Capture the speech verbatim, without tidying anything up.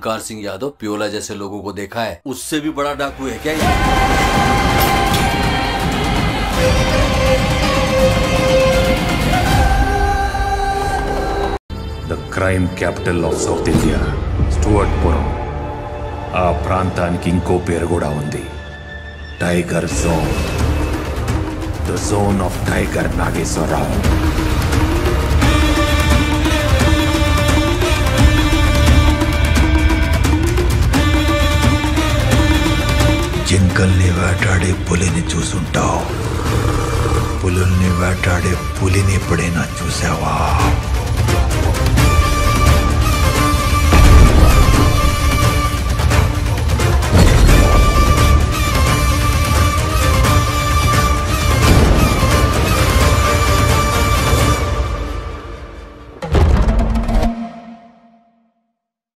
ओमकार सिंह यादव प्योला जैसे लोगों को देखा है, उससे भी बड़ा डाकू है क्या ये? The crime capital of south India Stuartpuram. ఆ ప్రాంతానికి ఇంకో పేరు కూడా ఉంది, tiger zone. The zone of tiger Nageswara Rao. జింకల్ని వేటాడే పులిని చూసుంటావు, పులుల్ని వేటాడే పులిని ఎప్పుడైనా చూసావా?